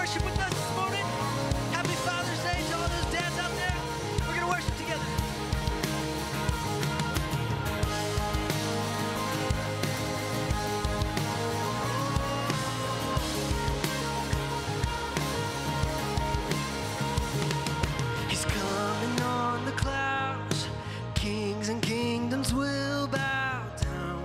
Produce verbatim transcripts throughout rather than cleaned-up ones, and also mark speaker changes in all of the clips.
Speaker 1: worship with us this morning? Happy Father's Day to all those dads out there. We're going to worship together. He's coming on the clouds. Kings and kingdoms will bow down.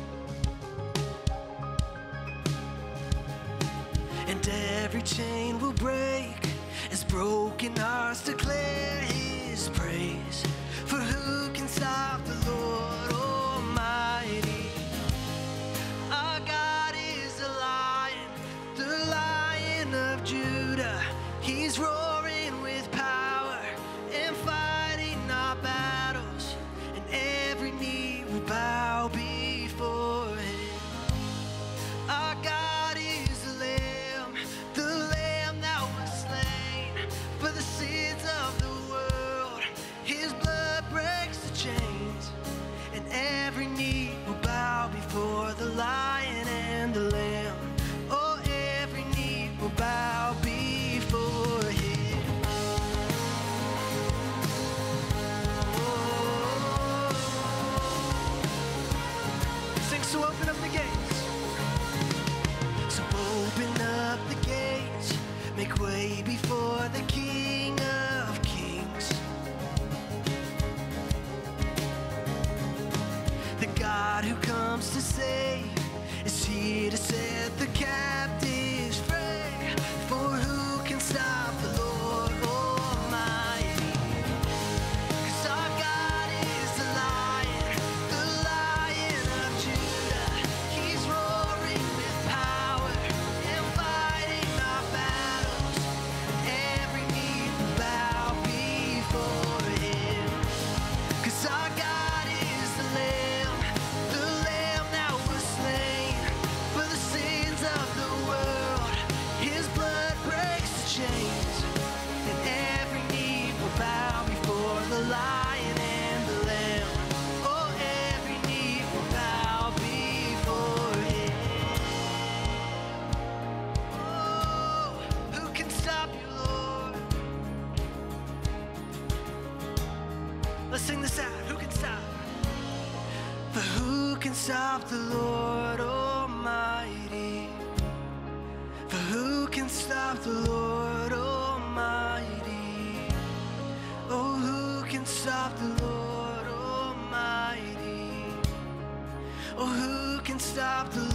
Speaker 1: And every chain will break as broken hearts declare his praise. For who can stop the Lord Almighty? Our God is a lion, the Lion of Judah. He's roaring with power and fighting our battles, and every knee will bow before him. Our God is the Lamb, the Lamb that was slain for the sins of the world. His blood breaks the chains, and every knee will bow before the Lion and the Lamb. Oh, every knee will bow before him. Oh. Sing, so open up the gates. So open up the gates, make way before the King of Kings. The God who comes to save is here to set the captives free. For who can stop the Lord Almighty? 'Cause our God is the Lion, the Lion of Judah. He's roaring with power and fighting our battles. Every knee will bow before him. 'Cause our God is the Lamb, the Lamb that was slain for the sins of the world. His blood breaks the chains, and every knee will bow before the Lion and the Lamb. Oh, every knee will bow before him. Oh, who can stop you, Lord? Let's sing this out. Who can stop? For who can stop the Lord Almighty? For who can stop the Lord Almighty? Oh, who can stop the Lord Almighty? Oh, who can stop the